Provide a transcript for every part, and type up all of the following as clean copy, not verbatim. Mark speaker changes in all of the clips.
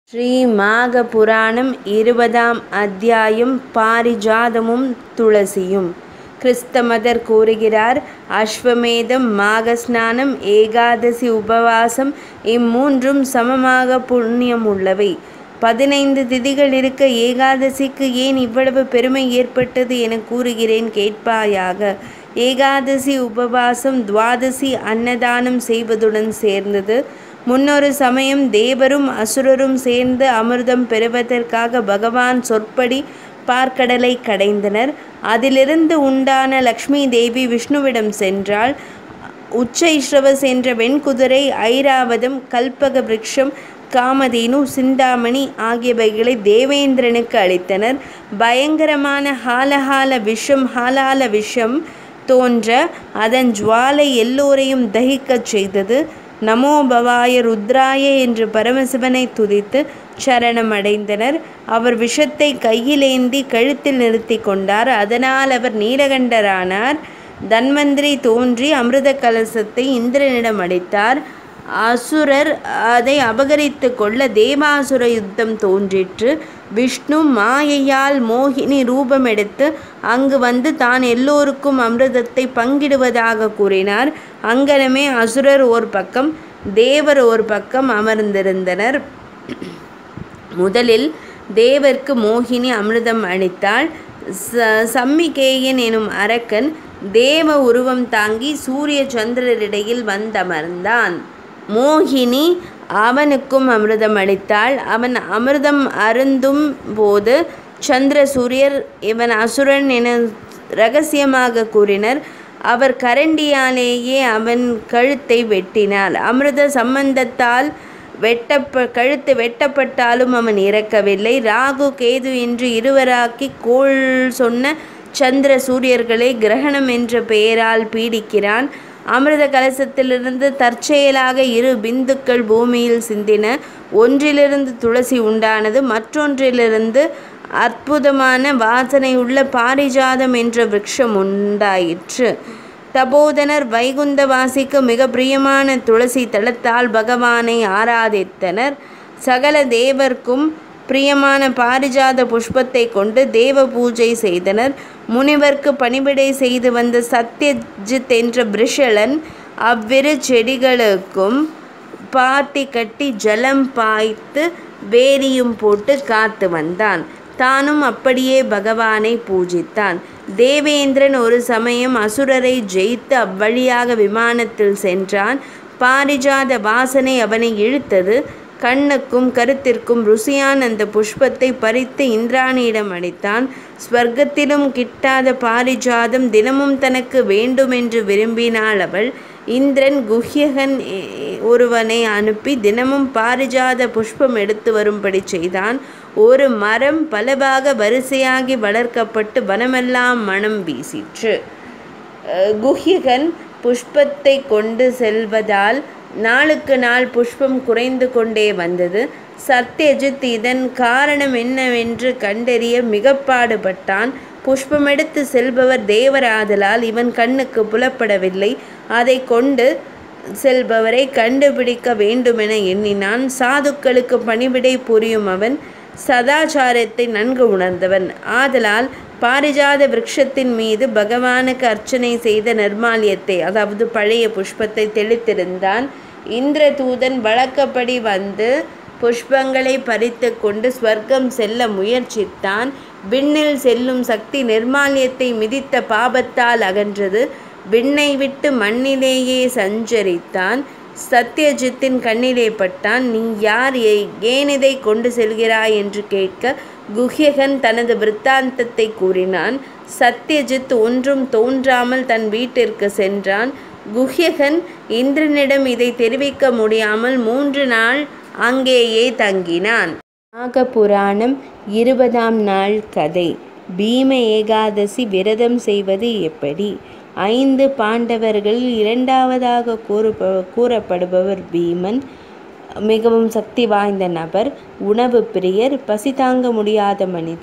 Speaker 1: ஸ்ரீ மாக புராணம் 20ஆம் அத்தியாயம் பாரிஜாதமும் துளசியும். கிறிஸ்தமதர் கூறுகிறார், அஸ்வமேதம், மாகஸ்நானம், ஏகாதசி உபவாசம் இம்மூன்றும் சமமாக புண்ணியம் உள்ளவை. 15 திதிகள் இருக்க ஏகாதசிக்கு ஏன் இவ்வளவு பெருமை ஏற்பட்டது என கூறுகிறேன் கேட்பாயாக. ஏகாதசி உபவாசம் துவாதசி அன்னதானம் செய்வதுடன் சேர்ந்தது. முன்னொரு சமயம் தேவரும் அசுரரும் சேர்ந்து அமிர்தம் பெறுவதற்காக பகவான் சொற்படி பார்க்கடலை கடைந்தனர். அதிலிருந்து உண்டான லக்ஷ்மி தேவி விஷ்ணுவிடம் சென்றாள். உச்சைஸ்ரவஸ் என்ற வெண்குதிரை, ஐராவதம், கல்பக விருட்சம், காமதேனு, சிந்தாமணி ஆகியவைகளை தேவேந்திரனுக்கு அளித்தனர். பயங்கரமான ஹாலால விஷம் தோன்ற அதன் ஜுவாலை எல்லோரையும் தகிக்கச் செய்தது. நமோ பவாய ருத்ராய என்று பரமசிவனை துதித்து சரணம் அடைந்தனர். அவர் விஷத்தை கையிலேந்தி கழுத்தில் நிறுத்தி கொண்டார். அதனால் அவர் நீலகண்டரானார். தன்வந்திரி தோன்றி அமிர்த கலசத்தை இந்திரனிடம் அளித்தார். அசுரர் அதை அபகரித்து கொள்ள தேவாசுர யுத்தம் தோன்றிற்று. விஷ்ணு மாயையால் மோகினி ரூபம் எடுத்து அங்கு வந்து தான் எல்லோருக்கும் அமிர்தத்தை பங்கிடுவதாக கூறினார். அங்கனமே அசுரர் ஓர் பக்கம், தேவர் ஓர் பக்கம் அமர்ந்திருந்தனர். முதலில் தேவர்க்கு மோகினி அமிர்தம் அளித்தாள். சம்மிகேயன் எனும் அரக்கன் தேவ உருவம் தாங்கி சூரிய சந்திரரிடையில் வந்தமர்ந்தான். மோகினி அவனுக்கும் அமிர்தம் அளித்தாள். அவன் அமிர்தம் அருந்தும் போது சந்திர சூரியர் இவன் அசுரன் என இரகசியமாக கூறினர். அவர் கரண்டியாலேயே அவன் கழுத்தை வெட்டினார். அமிர்த சம்பந்தத்தால் கழுத்து வெட்டப்பட்டாலும் அவன் இறக்கவில்லை. ராகு கேது என்று இருவராக்கி கோள் சொன்ன சந்திர சூரியர்களை கிரகணம் என்ற பெயரால் பீடிக்கிறான். அமிர்த கலசத்திலிருந்து தற்செயலாக 2 பிந்துக்கள் பூமியில் சிந்தின. ஒன்றிலிருந்து துளசி உண்டானது, மற்றொன்றிலிருந்து அற்புதமான வாசனையுள்ள பாரிஜாதம் என்ற விருட்சம் உண்டாயிற்று. தபோதனர் வைகுந்தவாசிக்கு மிக பிரியமான துளசி தலத்தால் பகவானை ஆராதித்தனர். சகல தேவர்க்கும் பிரியமான பாரிஜாத புஷ்பத்தை கொண்டு தேவ பூஜை செய்தனர். முனிவர்க்கு பணிவிடை செய்து வந்த சத்யஜித் என்ற பிரிஷலன் அவ்விரு செடிகளுக்கும் பாத்தி கட்டி ஜலம் பாய்த்து வேலியும் போட்டு காத்து வந்தான். தானும் அப்படியே பகவானை பூஜித்தான். தேவேந்திரன் ஒரு சமயம் அசுரரை ஜெயித்து அவ்வழியாக விமானத்தில் சென்றான். பாரிஜாத வாசனை அவனை இழுத்தது. கண்ணுக்கும் கருத்திற்கும் ருசியான அந்த புஷ்பத்தை பறித்து இந்திராணியிடம் அளித்தான். ஸ்வர்க்கத்திலும் கிட்டாத பாரிஜாதம் தினமும் தனக்கு வேண்டுமென்று விரும்பினாள் அவள். இந்திரன் குஹ்யகன் ஒருவனை அனுப்பி தினமும் பாரிஜாத புஷ்பம் எடுத்து வரும்படி செய்தான். ஒரு மரம் பலவாக வரிசையாகி வளர்க்கப்பட்டு வனமெல்லாம் மனம் வீசிற்று. குஹ்யகன் புஷ்பத்தை கொண்டு செல்வதால் நாளுக்கு நாள் புஷ்பம் குறைந்து கொண்டே வந்தது. சத்யஜித் இதன் காரணம் என்னவென்று கண்டறிய மிக பாடுபட்டான். புஷ்பம் எடுத்து செல்பவர் தேவராதலால் இவன் கண்ணுக்கு புலப்படவில்லை. அதை கொண்டு செல்பவரை கண்டுபிடிக்க வேண்டுமென எண்ணினான். சாதுக்களுக்கு பணிவிடை புரியும் அவன் சதாச்சாரத்தை நன்கு உணர்ந்தவன். ஆதலால் பாரிஜாத விருட்சத்தின் மீது பகவானுக்கு அர்ச்சனை செய்த நிர்மால்யத்தை, அதாவது பழைய புஷ்பத்தை தெளித்திருந்தான். இந்திரதூதன் வழக்கப்படி வந்து புஷ்பங்களை பறித்து கொண்டு ஸ்வர்க்கம் செல்ல முயற்சித்தான். விண்ணில் செல்லும் சக்தி நிர்மால்யத்தை மிதித்த பாபத்தால் அகன்றது. விண்ணை விட்டு மண்ணிலேயே சஞ்சரித்தான். சத்யஜித்தின் கண்ணிலே பட்டான். நீ யார், ஏன் இதை கொண்டு செல்கிறாய் என்று கேட்க குஹ்யகன் தனது விருத்தாந்தத்தை கூறினான். சத்யஜித் ஒன்றும் தோன்றாமல் தன் வீட்டிற்கு சென்றான். குஹ்யகன் இந்திரனிடம் இதை தெரிவிக்க முடியாமல் 3 நாள் அங்கேயே தங்கினான். மாக புராணம் 20ஆம் நாள் கதை. பீம ஏகாதசி விரதம் செய்வது எப்படி? 5 பாண்டவர்களில் 2வதாக கூறப்படுபவர் பீமன். மிகவும் சக்தி வாய்ந்த நபர், உணவு பிரியர், பசி தாங்க முடியாத மனிதர்.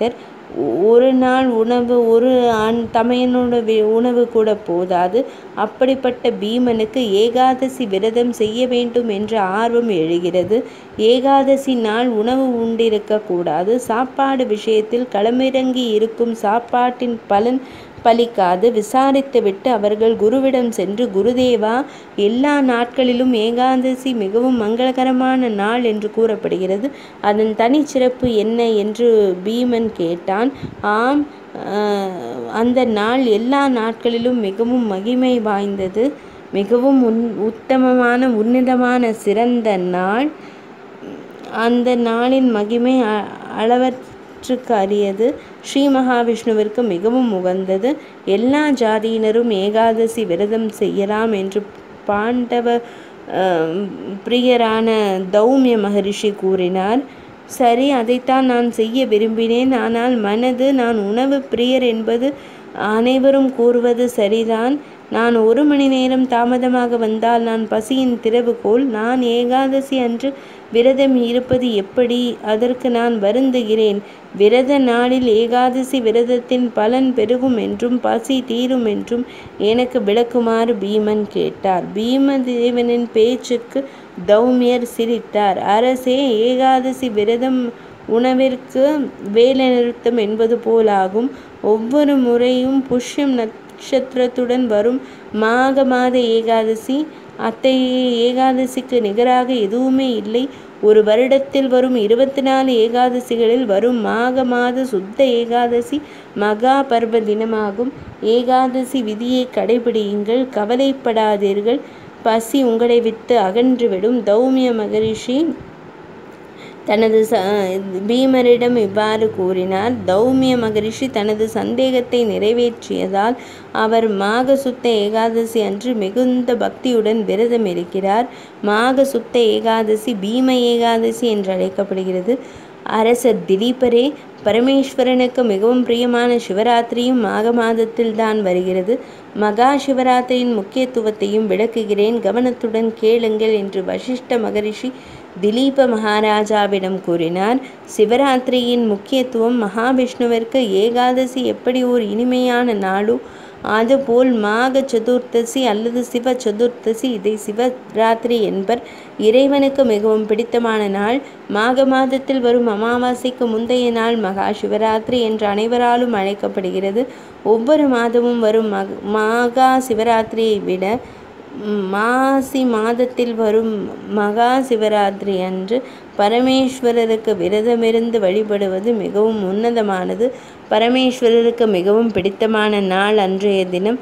Speaker 1: ஒரு நாள் உணவு, ஒரு தமையனோட உணவு கூட போதாது. அப்படிப்பட்ட பீமனுக்கு ஏகாதசி விரதம் செய்ய வேண்டும் என்ற ஆர்வம் எழுகிறது. ஏகாதசி நாள் உணவு உண்டிருக்க கூடாது. சாப்பாடு விஷயத்தில் களமிறங்கி இருக்கும் சாப்பாட்டின் பலன் பலிக்காது. விசாரித்துவிட்டு அவர்கள் குருவிடம் சென்று, குருதேவா, எல்லா நாட்களிலும் ஏகாதசி மிகவும் மங்களகரமான நாள் என்று கூறப்படுகிறது. அதன் தனிச்சிறப்பு என்ன என்று பீமன் கேட்டான். ஆம், அந்த நாள் எல்லா நாட்களிலும் மிகவும் மகிமை வாய்ந்தது, மிகவும் உத்தமமான உன்னதமான சிறந்த நாள். அந்த நாளின் மகிமை அளவற்றுக்கு அரியது. ஸ்ரீ மகாவிஷ்ணுவிற்கு மிகவும் உகந்தது. எல்லா ஜாதியினரும் ஏகாதசி விரதம் செய்யலாம் என்று பாண்டவ பிரியரான தௌமிய மகரிஷி கூறினார். சரி, அதைத்தான் நான் செய்ய விரும்பினேன். ஆனால் நான் உணவு பிரியர் என்பது அனைவரும் கூறுவது சரிதான். நான் 1 மணி நேரம் தாமதமாக வந்தால் நான் பசியின் திறவுகோல். நான் ஏகாதசி அன்று விரதம் இருப்பது எப்படி? அதற்கு நான் வருந்துகிறேன். விரத நாளில் ஏகாதசி விரதத்தின் பலன் பெருகும் என்றும் பசி தீரும் என்றும் எனக்கு விளக்குமாறு பீமன் கேட்டார். பீமதேவனின் பேச்சுக்கு தௌமியர் சிரித்தார். அரசே, ஏகாதசி விரதம் உணவிற்கு வேலை நிறுத்தம் என்பது போலாகும். ஒவ்வொரு முறையும் புஷ்யம் நட்சத்திரத்துடன் வரும் மாக மாத ஏகாதசி அத்தகைய ஏகாதசிக்கு நிகராக எதுவுமே இல்லை. ஒரு வருடத்தில் வரும் 24 ஏகாதசிகளில் வரும் மாக மாத சுத்த ஏகாதசி மகா பர்வ தினமாகும். ஏகாதசி விதியை கடைபிடியுங்கள், கவலைப்படாதீர்கள், பசி உங்களை விட்டு அகன்றுவிடும். தௌமிய மகரிஷி தனது பீமரிடம் இவ்வாறு கூறினார். தௌமிய மகரிஷி தனது சந்தேகத்தை நிறைவேற்றியதால் அவர் மாக சுத்த ஏகாதசி அன்று மிகுந்த பக்தியுடன் விரதம் இருக்கிறார். மாக சுத்த ஏகாதசி பீம ஏகாதசி என்று அழைக்கப்படுகிறது. அரசர் திலீபரே, பரமேஸ்வரனுக்கு மிகவும் பிரியமான சிவராத்திரியும் மாக மாதத்தில் தான் வருகிறது. மகா சிவராத்திரியின் முக்கியத்துவத்தையும் விளக்குகிறேன், கவனத்துடன் கேளுங்கள் என்று வசிஷ்ட மகரிஷி திலீப மகாராஜாவிடம் கூறினார். சிவராத்திரியின் முக்கியத்துவம் மகாவிஷ்ணுவிற்கு ஏகாதசி எப்படி ஒரு இனிமையான நாளோ அதுபோல் மாக சதுர்த்தசி அல்லது சிவ சதுர்த்தசி, இதை சிவராத்திரி என்பர். இறைவனுக்கு மிகவும் பிடித்தமான நாள். மாக மாதத்தில் வரும் அமாவாசைக்கு முந்தைய நாள் மகா சிவராத்திரி என்று அனைவராலும் அழைக்கப்படுகிறது. ஒவ்வொரு மாதமும் வரும் மகா சிவராத்திரியை விட மாசி மாதத்தில் வரும் மகா சிவராத்திரி அன்று பரமேஸ்வரருக்கு விரதமிருந்து வழிபடுவது மிகவும் உன்னதமானது. பரமேஸ்வரருக்கு மிகவும் பிடித்தமான நாள் அன்றைய தினம்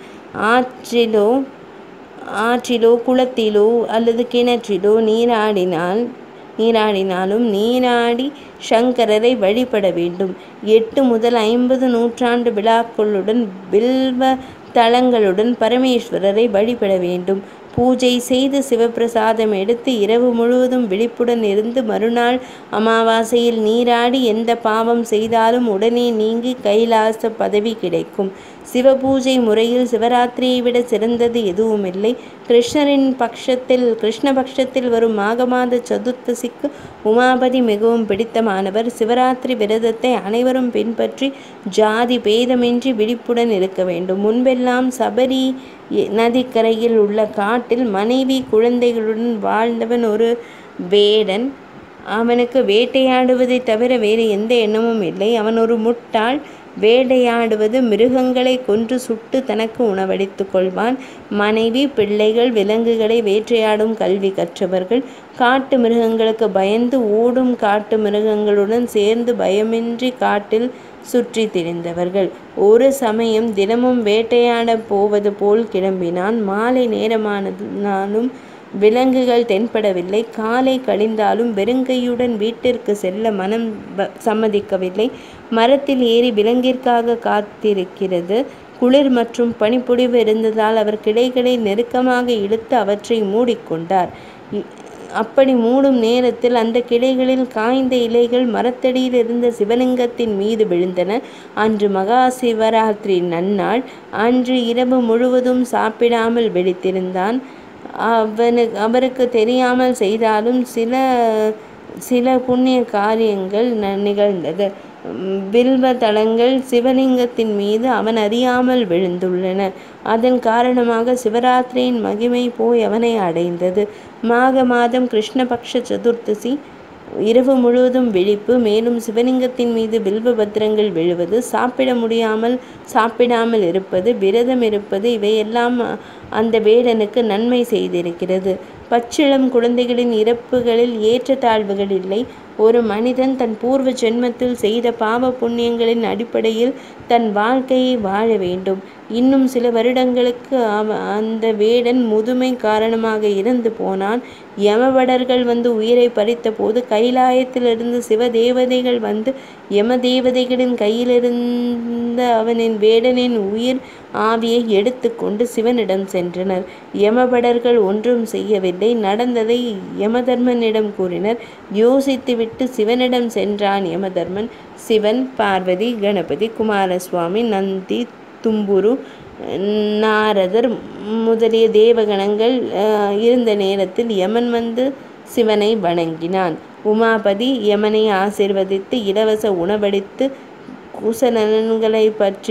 Speaker 1: ஆற்றிலோ குளத்திலோ அல்லது கிணற்றிலோ நீராடினாலும் நீராடி சங்கரரை வழிபட வேண்டும். 8 முதல் 50 நூற்றாண்டு விழாக்களுடன் பில்வ தலங்களுடன் பரமேஸ்வரரை வழிபட வேண்டும். பூஜை செய்து சிவப்பிரசாதம் எடுத்து இரவு முழுவதும் விழிப்புடன் இருந்து மறுநாள் அமாவாசையில் நீராடி எந்த பாவம் செய்தாலும் உடனே நீங்கி கைலாச பதவி கிடைக்கும். சிவபூஜை முறையில் சிவராத்திரியை விட சிறந்தது எதுவுமில்லை. கிருஷ்ண பட்சத்தில் வரும் மாக மாத சதுர்த்தசிக்கு உமாபதி மிகவும் பிடித்தமானவர். சிவராத்திரி விரதத்தை அனைவரும் பின்பற்றி ஜாதி பேதமின்றி விழிப்புடன் இருக்க வேண்டும். முன்பெல்லாம் சபரி நதிக்கரையில் உள்ள காட்டில் மனைவி குழந்தைகளுடன் வாழ்ந்தவன் ஒரு வேடன். அவனுக்கு வேட்டையாடுவதை தவிர வேறு எந்த எண்ணமும் இல்லை. அவன் ஒரு முட்டாள். வேட்டையாடுவது, மிருகங்களை கொன்று சுட்டு தனக்கு உணவளித்து கொள்வான். மனைவி, பிள்ளைகள், விலங்குகளை வேட்டையாடும் கல்வி கற்றவர்கள். காட்டு மிருகங்களுக்கு பயந்து ஓடும் காட்டு மிருகங்களுடன் சேர்ந்து பயமின்றி காட்டில் சுற்றி திரிந்தவர்கள். ஒரு சமயம் தினமும் வேட்டையாட போவது போல் கிளம்பினான். மாலை நேரமானாலும் விலங்குகள் தென்படவில்லை. காலை கழிந்தாலும் வெறுங்கையுடன் வீட்டிற்கு செல்ல மனம் சம்மதிக்கவில்லை. மரத்தில் ஏறி விலங்கிற்காக காத்திருக்கிறது. குளிர் மற்றும் பனிப்பொழிவு இருந்ததால் அவர் கிளைகளை நெருக்கமாக இழுத்து அவற்றை மூடிக்கொண்டார். அப்படி மூடும் நேரத்தில் அந்த கிளைகளில் காய்ந்த இலைகள் மரத்தடியில் இருந்த சிவலிங்கத்தின் மீது விழுந்தன. அன்று மகா சிவராத்திரி நன்னாள். அன்று இரவு முழுவதும் சாப்பிடாமல் விழித்திருந்தான். அவருக்கு தெரியாமல் செய்தாலும் சில புண்ணிய காரியங்கள் நிகழ்ந்தது. பில்வ தளங்கள் சிவலிங்கத்தின் மீது அவன் அறியாமல் விழுந்துள்ளன. அதன் காரணமாக சிவராத்திரியின் மகிமை போய் அவனை அடைந்தது. மாக மாதம் கிருஷ்ணபக்ஷ சதுர்த்தசி இரவு முழுவதும் விழிப்பு, மேலும் சிவலிங்கத்தின் மீது பில்வ பத்திரங்கள் விழுவது, சாப்பிடாமல் இருப்பது, விரதம் இருப்பது, இவையெல்லாம் அந்த வேடனுக்கு நன்மை செய்திருக்கிறது. பச்சிளம் குழந்தைகளின் இறப்புகளில் ஏற்றத்தாழ்வுகள் இல்லை. ஒரு மனிதன் தன் பூர்வ ஜென்மத்தில் செய்த பாவ புண்ணியங்களின் அடிப்படையில் தன் வாழ்க்கையை வாழ வேண்டும். இன்னும் சில வருடங்களுக்கு அந்த வேடன் முதுமை காரணமாக இறந்து போனான். யமபடர்கள் வந்து உயிரை பறித்த போது கைலாயத்திலிருந்து சிவதேவதைகள் வந்து யமதேவதைகளின் கையிலிருந்த அவனின் வேடனின் உயிர் ஆவியை எடுத்து கொண்டு சிவனிடம் சென்றனர். யமபடர்கள் ஒன்றும் செய்யவில்லை. நடந்ததை யமதர்மனிடம் கூறினர். யோசித்துவிட்டு சிவனிடம் சென்றான் யமதர்மன். சிவன், பார்வதி, கணபதி, குமாரசுவாமி, நந்தி, தும்புரு, நாரதர் முதலிய தேவகணங்கள் இருந்த நேரத்தில் யமன் வந்து சிவனை வணங்கினான். உமாபதி யமனை ஆசீர்வதித்து இலவச உணவளித்து குசநலன்களை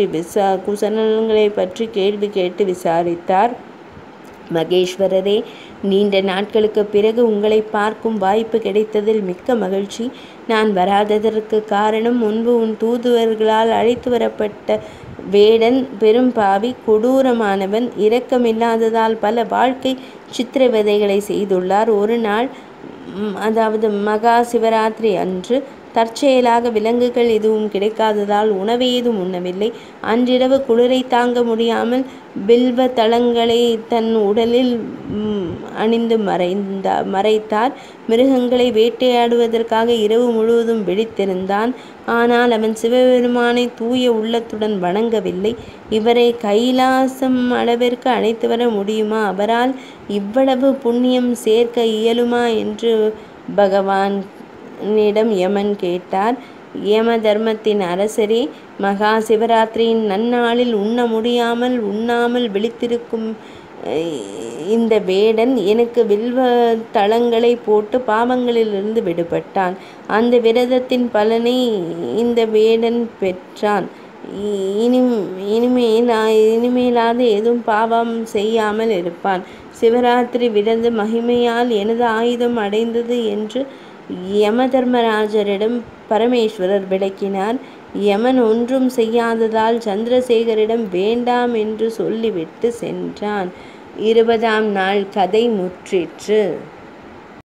Speaker 1: பற்றி கேள்வி கேட்டு விசாரித்தார். மகேஸ்வரரே, நீண்ட நாட்களுக்கு பிறகு உங்களை பார்க்கும் வாய்ப்பு கிடைத்ததில் மிக்க மகிழ்ச்சி. நான் வராததற்கு காரணம், முன்பு உன் தூதுவர்களால் அழைத்து வரப்பட்ட வேடன் பெரும்பாவி, கொடூரமானவன், இரக்கமில்லாததால் பல வாழ்க்கை சித்திரவதைகளை செய்துள்ளார். ஒரு நாள், அதாவது மகா சிவராத்திரி அன்று தற்செயலாக விலங்குகள் எதுவும் கிடைக்காததால் உணவு ஏதும் உண்ணவில்லை. அன்றிரவு குளிரை தாங்க முடியாமல் பில்வ தளங்களை தன் உடலில் அணிந்து மறைத்தார். மிருகங்களை வேட்டையாடுவதற்காக இரவு முழுவதும் விழித்திருந்தான். ஆனால் அவன் சிவபெருமானை தூய உள்ளத்துடன் வணங்கவில்லை. இவரை கைலாசம் அளவிற்கு அழைத்து வர முடியுமா? அவரால் இவ்வளவு புண்ணியம் சேர்க்க இயலுமா என்று பகவானிடம் யமன் கேட்டார். யம தர்மத்தின் அரசரே, மகா சிவராத்திரியின் நன்னாளில் உண்ணாமல் விழித்திருக்கும் இந்த வேடன் எனக்கு வில்வ தளங்களை போட்டு பாவங்களிலிருந்து விடுபட்டான். அந்த விரதத்தின் பலனை இந்த வேடன் பெற்றான். இனிமேலாவது எதுவும் பாவம் செய்யாமல் இருப்பான். சிவராத்திரி விரத மகிமையால் எனது ஆயுதம் அடைந்தது என்று யமதர்மராஜரிடம் பரமேஸ்வரர் விளக்கினார். யமன் ஒன்றும் செய்யாததால் சந்திரசேகரிடம் வேண்டாம் என்று சொல்லிவிட்டு சென்றான். 20ஆம் நாள் கதை முற்றிற்று.